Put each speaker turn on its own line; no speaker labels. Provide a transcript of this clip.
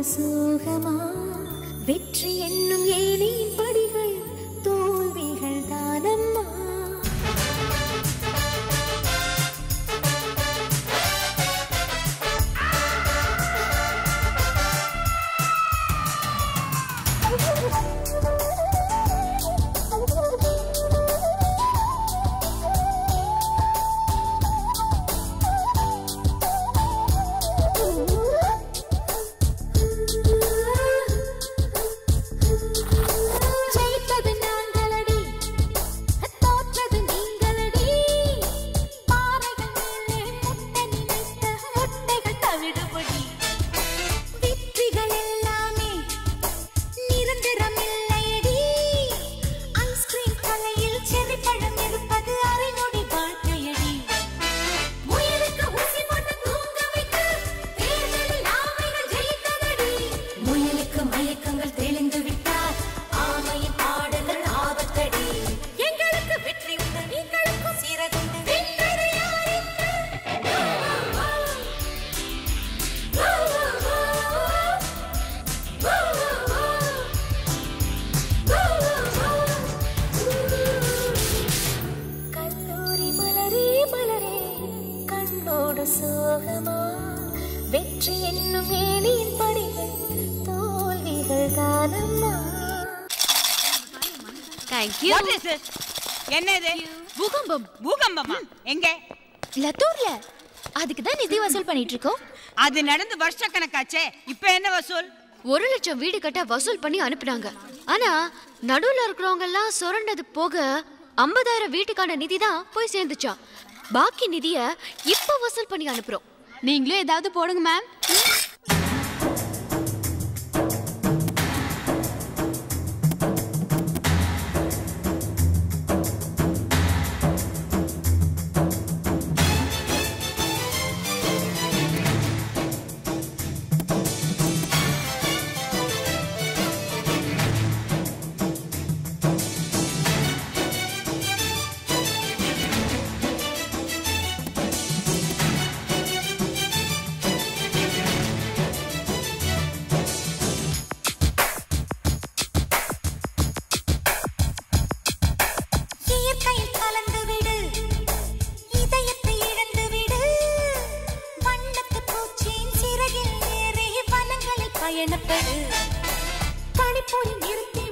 சோகமா வெற்றி என்னும் ஏனியின் படிகள் தோல்விகள் தானம்மா.
என்னது பூகம்பம்? பூகம்பமா? எங்க?
லத்தூர்ல. அதுக்கு தான் நிதி வசூல் பண்ணிட்டு இருக்கோம்.
அது நடந்து வருஷக்கணக்காச்சே, இப்போ என்ன வசூல்?
1 லட்சம் வீடு கட்ட வசூல் பண்ணி அனுப்புனாங்க. ஆனா நடுவுல இருக்கிறவங்க எல்லாம் சுரண்டது போக 50,000 வீட்டுக்கான நிதி தான் போய் சேர்ந்துச்சா. பாக்கி நிதிய இப்ப வசூல் பண்ணி அனுப்புறோம்.
நீங்களும் ஏதாவது போடுங்க மேம்.
பயணப்படு பனிப்பொழி நிறுத்தி